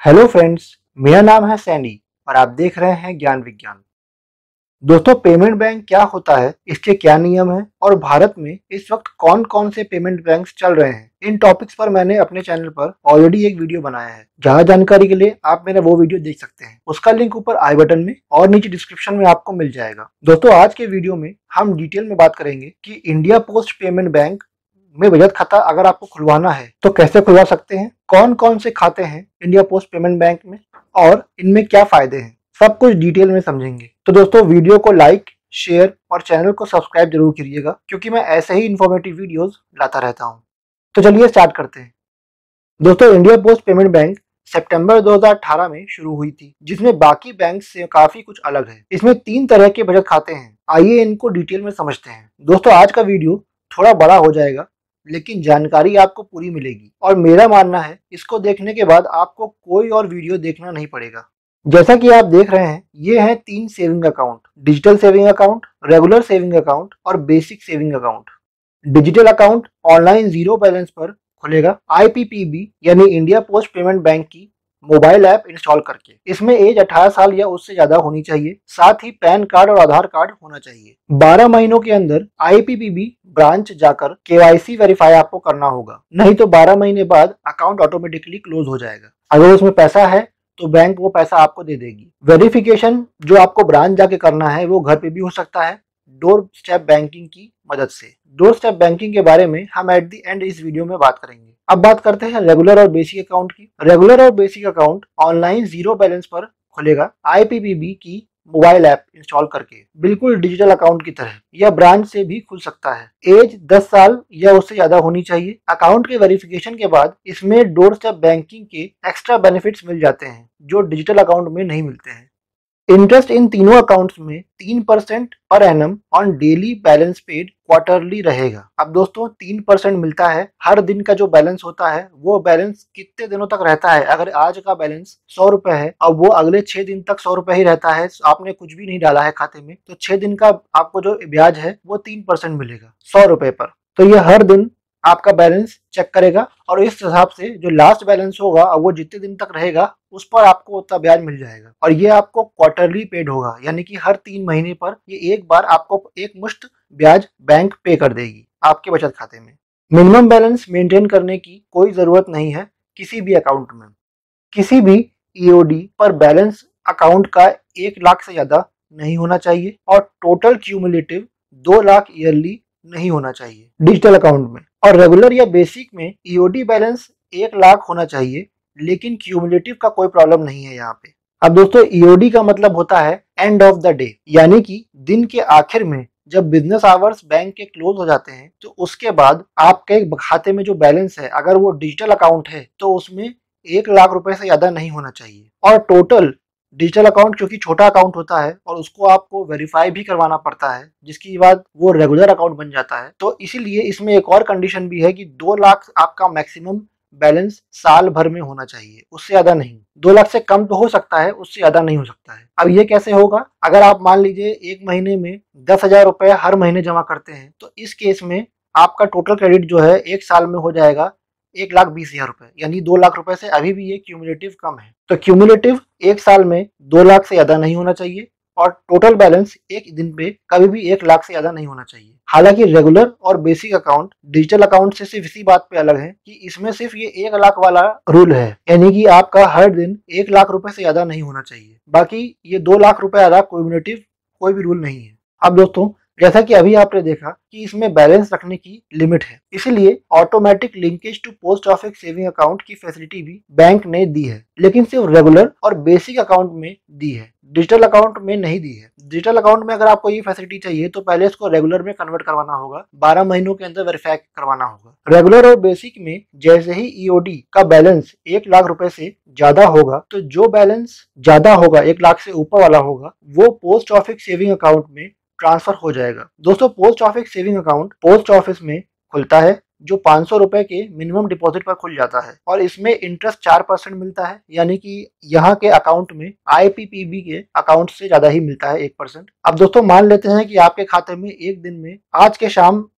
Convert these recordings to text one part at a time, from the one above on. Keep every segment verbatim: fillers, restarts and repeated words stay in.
Hello friends, मेरा नाम है सैनी और आप देख रहे हैं ज्ञान विज्ञान। दोस्तों, पेमेंट बैंक क्या होता है, इसके क्या नियम हैं और भारत में इस वक्त कौन कौन से पेमेंट बैंक्स चल रहे हैं, इन टॉपिक्स पर मैंने अपने चैनल पर ऑलरेडी एक वीडियो बनाया है। ज्यादा जानकारी के लिए आप मेरा वो वीडियो देख सकते हैं। उसका लिंक ऊपर आई बटन में और नीचे डिस्क्रिप्शन में आपको मिल जाएगा। दोस्तों, आज के वीडियो में हम डिटेल में बात करेंगे कि इंडिया पोस्ट पेमेंट बैंक में बचत खाता अगर आपको खुलवाना है तो कैसे खुलवा सकते हैं, कौन कौन से खाते हैं इंडिया पोस्ट पेमेंट बैंक में और इनमें क्या फायदे हैं, सब कुछ डिटेल में समझेंगे। तो दोस्तों, वीडियो को लाइक, शेयर और चैनल को सब्सक्राइब जरूर करिएगा, क्योंकि मैं ऐसे ही इन्फॉर्मेटिव वीडियोस लाता रहता हूं। तो चलिए स्टार्ट करते हैं। दोस्तों, इंडिया पोस्ट पेमेंट बैंक सितंबर दो हज़ार अठारह में शुरू हुई थी, जिसमें बाकी बैंक से काफी कुछ अलग है। इसमें तीन तरह के बचत खाते हैं। आइए इनको डिटेल में समझते हैं। दोस्तों, आज का वीडियो थोड़ा बड़ा हो जाएगा, लेकिन जानकारी आपको पूरी मिलेगी और मेरा मानना है इसको देखने के बाद आपको कोई और वीडियो देखना नहीं पड़ेगा। जैसा कि आप देख रहे हैं, ये हैं तीन saving account: digital saving account, regular saving account और basic saving account. Digital account online zero balance पर खुलेगा आई पी पी बी यानी इंडिया पोस्ट पेमेंट बैंक की मोबाइल ऐप इंस्टॉल करके। इसमें एज अठारह साल या उससे ज्यादा होनी चाहिए, साथ ही पैन कार्ड और आधार कार्ड होना चाहिए। बारह महीनों के अंदर I P P B branch जाकर के वाई सी वेरीफाई आपको करना होगा, नहीं तो बारह महीने बाद अकाउंट ऑटोमेटिकली क्लोज हो जाएगा। अगर उसमें पैसा है तो बैंक वो पैसा आपको दे देगी। वेरिफिकेशन जो आपको ब्रांच जाके करना है वो घर पे भी हो सकता है, डोर स्टेप बैंकिंग की मदद से। डोर स्टेप बैंकिंग के बारे में हम एट द एंड इस वीडियो में बात करेंगे। अब बात करते हैं रेगुलर और बेसिक अकाउंट की। रेगुलर और basic account online zero balance पर खुलेगा आई पी पी बी की मोबाइल ऐप इंस्टॉल करके, बिल्कुल डिजिटल अकाउंट की तरह। यह ब्रांच से भी खुल सकता है। एज दस साल या उससे ज्यादा होनी चाहिए। अकाउंट के वेरिफिकेशन के बाद इसमें डोर स्टेप बैंकिंग के एक्स्ट्रा बेनिफिट्स मिल जाते हैं जो डिजिटल अकाउंट में नहीं मिलते हैं। इंटरेस्ट इन तीनों अकाउंट्स में तीन percent per annum on daily balance paid quarterly रहेगा। अब दोस्तों, तीन परसेंट मिलता है। हर दिन का जो बैलेंस होता है वो बैलेंस कितने दिनों तक रहता है। अगर आज का बैलेंस सौ रुपए है और वो अगले छह दिन तक सौ रुपए ही रहता है, आपने कुछ भी नहीं डाला है खाते में, तो छह दिन का आपको जो ब्याज है वो तीन परसेंट मिलेगा सौ रुपए पर। तो ये हर दिन आपका बैलेंस चेक करेगा और इस हिसाब से जो लास्ट बैलेंस होगा और वो जितने दिन तक रहेगा उस पर आपको उतना ब्याज मिल जाएगा। और ये आपको क्वार्टरली पेड होगा, यानी कि हर तीन महीने पर ये एक बार आपको एक मुश्त ब्याज बैंक पे कर देगी आपके बचत खाते में। मिनिमम बैलेंस मेंटेन करने की कोई जरूरत नहीं है किसी भी अकाउंट में। किसी भी ई ओ डी पर बैलेंस अकाउंट का एक लाख से ज्यादा नहीं होना चाहिए और टोटल क्यूमुलेटिव दो लाख ईयरली नहीं होना चाहिए डिजिटल अकाउंट में। और रेगुलर या बेसिक में ई ओ डी बैलेंस एक लाख होना चाहिए, लेकिन क्यूमुलेटिव का कोई प्रॉब्लम नहीं है यहाँ पे। अब दोस्तों, ई ओ डी का मतलब होता है एंड ऑफ द डे, यानी कि दिन के आखिर में जब बिजनेस आवर्स बैंक के क्लोज हो जाते हैं तो उसके बाद आपके खाते में जो बैलेंस है, अगर वो डिजिटल अकाउंट है तो उसमें एक लाख रुपए से ज्यादा नहीं होना चाहिए। और टोटल डिजिटल अकाउंट क्योंकि छोटा अकाउंट होता है और उसको आपको वेरीफाई भी करवाना पड़ता है, जिसकी बाद वो रेगुलर अकाउंट बन जाता है, तो इसीलिए इसमें एक और कंडीशन भी है कि दो लाख आपका मैक्सिमम बैलेंस साल भर में होना चाहिए, उससे ज्यादा नहीं। दो लाख से कम तो हो सकता है, उससे ज्यादा नहीं हो सकता है। अब ये कैसे होगा? अगर आप मान लीजिए एक महीने में दस हजार रुपए हर महीने जमा करते हैं तो इस केस में आपका टोटल क्रेडिट जो है एक साल में हो जाएगा एक लाख बीस हजार रुपए, यानी दो लाख रुपए से अभी भी ये क्यूमुलेटिव कम है। तो क्यूमुलेटिव एक साल में दो लाख से ज्यादा नहीं होना चाहिए और टोटल बैलेंस एक दिन पे कभी भी एक लाख से ज्यादा नहीं होना चाहिए। हालांकि रेगुलर और बेसिक अकाउंट डिजिटल अकाउंट से सिर्फ इसी बात पे अलग है कि इसमें सिर्फ ये एक लाख वाला रूल है, यानी कि आपका हर दिन एक लाख रुपए से ज्यादा नहीं होना चाहिए। बाकी ये दो लाख रुपए ज्यादा क्यूमुलेटिव कोई भी रूल नहीं है। अब दोस्तों, जैसा कि अभी आपने देखा कि इसमें बैलेंस रखने की लिमिट है, इसीलिए automatic linkage to post office saving account की फैसिलिटी भी बैंक ने दी है, लेकिन सिर्फ रेगुलर और बेसिक अकाउंट में दी है, डिजिटल अकाउंट में नहीं दी है। डिजिटल अकाउंट में अगर आपको ये फैसिलिटी चाहिए तो पहले इसको रेगुलर में कन्वर्ट करवाना होगा, बारह महीनों के अंदर वेरीफाई करवाना होगा। रेगुलर और बेसिक में जैसे ही ई ओ डी का बैलेंस एक लाख रुपए से ज्यादा होगा तो जो बैलेंस ज्यादा होगा, एक लाख से ऊपर वाला होगा, वो पोस्ट ऑफिस सेविंग अकाउंट में ट्रांसफर हो जाएगा। दोस्तों, post office saving account post office में खुलता है जो पाँच सौ रुपए के मिनिमम डिपॉजिट पर खुल जाता है और इसमें इंटरेस्ट चार परसेंट मिलता है, यानी कि यहाँ के अकाउंट में आई पी पी बी के अकाउंट से ज्यादा ही मिलता है एक परसेंट। अब दोस्तों, मान लेते हैं कि आपके खाते में एक दिन में आज के शाम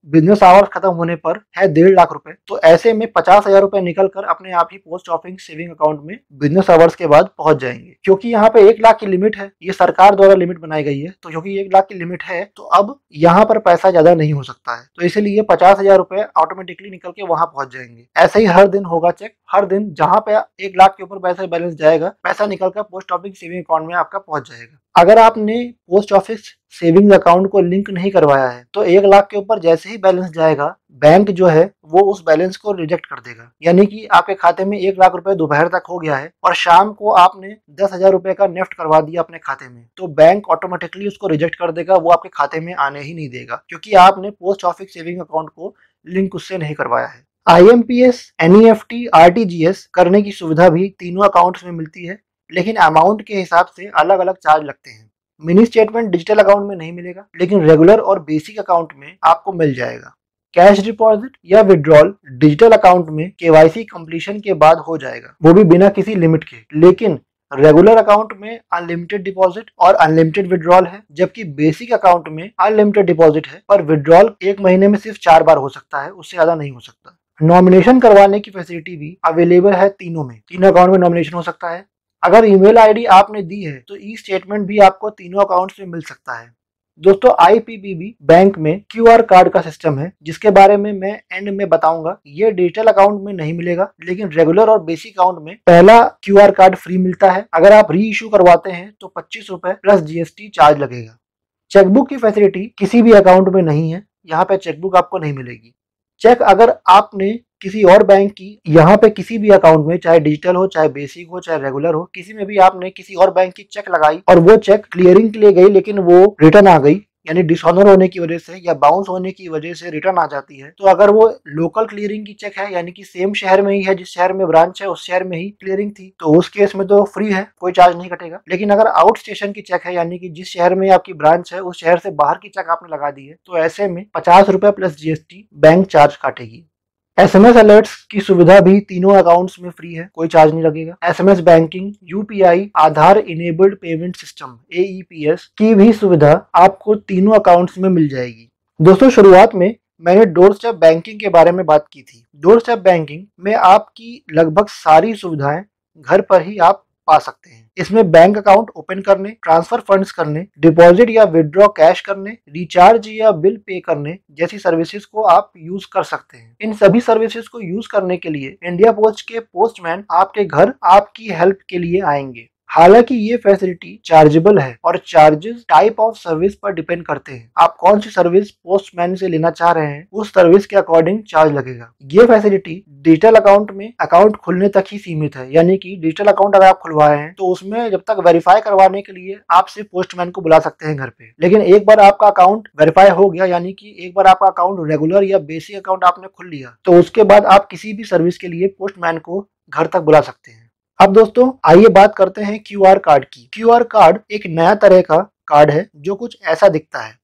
बिजनेस आवर्स खत्म होने पर है डेढ़ लाख रुपए, तो ऐसे में पचास हजार रुपए निकल कर अपने आप ही पोस्ट ऑफिस सेविंग अकाउंट में बिजनेस आवर्स के बाद पहुंच जाएंगे। क्योंकि यहाँ पे एक लाख की लिमिट है, ये सरकार द्वारा लिमिट बनाई गई है, तो क्योंकि एक लाख की लिमिट है तो अब यहाँ पर पैसा ज्यादा नहीं हो सकता है, तो इसीलिए पचास हजार रुपए ऑटोमेटिकली निकल के वहां पहुंच जाएंगे। ऐसे ही हर दिन होगा चेक, हर दिन जहां पे एक लाख के ऊपर पैसा बैलेंस जाएगा, पैसा निकलकर पोस्ट ऑफिस सेविंग अकाउंट में आपका पहुंच जाएगा। अगर आपने पोस्ट ऑफिस सेविंग अकाउंट को लिंक नहीं करवाया है तो एक लाख के ऊपर जैसे ही बैलेंस जाएगा, बैंक जो है वो उस बैलेंस को रिजेक्ट कर देगा। यानी कि आपके खाते में एक लाख रुपए दोपहर तक हो गया है और शाम को आपने दस हजार रुपए का नेफ्ट करवा दिया अपने खाते में, तो बैंक ऑटोमेटिकली उसको रिजेक्ट कर देगा, वो आपके खाते में आने ही नहीं देगा, क्योंकि आपने पोस्ट ऑफिस सेविंग अकाउंट को लिंक उससे नहीं करवाया है। I M P S, N E F T, R T G S करने की सुविधा भी तीनों अकाउंट्स में मिलती है, लेकिन अमाउंट के हिसाब से अलग अलग चार्ज लगते हैं। मिनी स्टेटमेंट डिजिटल अकाउंट में नहीं मिलेगा, लेकिन रेगुलर और बेसिक अकाउंट में आपको मिल जाएगा। कैश डिपॉजिट या विड्रॉल डिजिटल अकाउंट में के वाई सी कंप्लीशन के बाद हो जाएगा, वो भी बिना किसी लिमिट के। लेकिन रेगुलर अकाउंट में अनलिमिटेड डिपॉजिट और अनलिमिटेड विड्रॉल है, जबकि बेसिक अकाउंट में अनलिमिटेड डिपॉजिट है पर विड्रॉल एक महीने में सिर्फ चार बार हो सकता है, उससे ज्यादा नहीं हो सकता। नॉमिनेशन करवाने की फैसिलिटी भी अवेलेबल है तीनों में, तीनों अकाउंट में नॉमिनेशन हो सकता है। अगर ईमेल आईडी आपने दी है तो ई स्टेटमेंट भी आपको तीनों अकाउंट्स में मिल सकता है। दोस्तों, I P P B bank में क्यू आर कार्ड का सिस्टम है, जिसके बारे में मैं एंड में बताऊंगा। ये डिजिटल अकाउंट में नहीं मिलेगा, लेकिन रेगुलर और बेसिक अकाउंट में पहला क्यू आर कार्ड फ्री मिलता है। अगर आप री इशू करवाते हैं तो पच्चीस रुपए plus G S T charge लगेगा। चेकबुक की फैसिलिटी किसी भी अकाउंट में नहीं है, यहाँ पे चेकबुक आपको नहीं मिलेगी। चेक अगर आपने किसी और बैंक की यहाँ पे किसी भी अकाउंट में, चाहे डिजिटल हो, चाहे बेसिक हो, चाहे रेगुलर हो, किसी में भी आपने किसी और बैंक की चेक लगाई और वो चेक क्लियरिंग के लिए गई लेकिन वो रिटर्न आ गई, यानी डिसऑनर होने की वजह से या बाउंस होने की वजह से रिटर्न आ जाती है, तो अगर वो लोकल क्लियरिंग की चेक है, यानी कि सेम शहर में ही है, जिस शहर में ब्रांच है उस शहर में ही क्लियरिंग थी, तो उस केस में तो फ्री है, कोई चार्ज नहीं कटेगा। लेकिन अगर आउट स्टेशन की चेक है, यानी कि जिस शहर में आपकी ब्रांच है उस शहर से बाहर की चेक आपने लगा दी है, तो ऐसे में पचास रुपए plus G S T bank charge काटेगी। एस एम एस अलर्ट्स की सुविधा भी तीनों अकाउंट्स में फ्री है, कोई चार्ज नहीं लगेगा। S M S banking, U P I, Aadhaar enabled payment system A E P S की भी सुविधा आपको तीनों अकाउंट्स में मिल जाएगी। दोस्तों, शुरुआत में मैंने डोर स्टेप बैंकिंग के बारे में बात की थी। डोर स्टेप बैंकिंग में आपकी लगभग सारी सुविधाएं घर पर ही आप पा सकते हैं। इसमें बैंक अकाउंट ओपन करने, ट्रांसफर फंड्स करने, डिपॉजिट या विड्रॉ कैश करने, रिचार्ज या बिल पे करने जैसी सर्विसेज को आप यूज कर सकते हैं। इन सभी सर्विसेज को यूज करने के लिए इंडिया पोस्ट के पोस्टमैन आपके घर आपकी हेल्प के लिए आएंगे। हालांकि ये फैसिलिटी चार्जेबल है और चार्जेस टाइप ऑफ सर्विस पर डिपेंड करते हैं। आप कौन सी सर्विस पोस्टमैन से लेना चाह रहे हैं, उस सर्विस के अकॉर्डिंग चार्ज लगेगा। ये फैसिलिटी डिजिटल अकाउंट में अकाउंट खुलने तक ही सीमित है, यानी कि डिजिटल अकाउंट अगर आप खुलवाए हैं तो उसमें जब तक वेरीफाई करवाने के लिए आप सिर्फ पोस्टमैन को बुला सकते हैं घर पे। लेकिन एक बार आपका अकाउंट वेरीफाई हो गया, यानी कि एक बार आपका अकाउंट रेगुलर या बेसिक अकाउंट आपने खुल लिया, तो उसके बाद आप किसी भी सर्विस के लिए पोस्टमैन को घर तक बुला सकते हैं। अब दोस्तों, आइए बात करते हैं क्यू आर कार्ड की। क्यू आर कार्ड एक नया तरह का कार्ड है जो कुछ ऐसा दिखता है।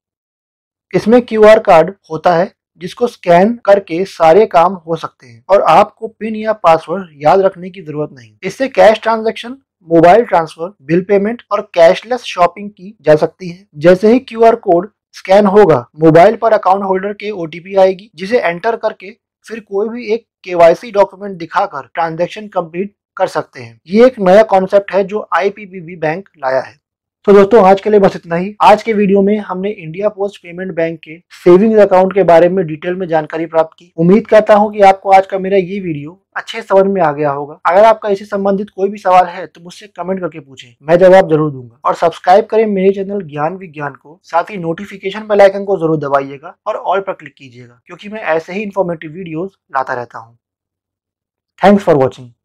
इसमें क्यू आर कार्ड होता है जिसको स्कैन करके सारे काम हो सकते हैं और आपको पिन या पासवर्ड याद रखने की जरूरत नहीं। इससे cash transaction, mobile transfer, bill payment और कैशलेस शॉपिंग की जा सकती है। जैसे ही क्यू आर कोड स्कैन होगा, मोबाइल पर अकाउंट होल्डर के ओ टी पी आएगी, जिसे एंटर करके फिर कोई भी एक के वाई सी डॉक्यूमेंट दिखाकर ट्रांजैक्शन कंप्लीट कर सकते हैं। ये एक नया कॉन्सेप्ट है जो I P P B bank लाया है। तो दोस्तों, आज के लिए बस इतना ही। आज के वीडियो में हमने इंडिया पोस्ट पेमेंट बैंक के सेविंग्स अकाउंट के बारे में डिटेल में जानकारी प्राप्त की। उम्मीद करता हूं कि आपको आज का मेरा ये वीडियो अच्छे समझ में आ गया होगा। अगर आपका इससे संबंधित कोई भी सवाल है तो मुझसे कमेंट करके पूछें, मैं जवाब जरूर दूंगा। और सब्सक्राइब करें मेरे चैनल ज्ञान विज्ञान को, साथ ही नोटिफिकेशन बेल आइकन को जरूर दबाइएगा और ऑल पर क्लिक कीजिएगा, क्योंकि मैं ऐसे ही इन्फॉर्मेटिव वीडियोस लाता रहता हूँ। Thanks for watching.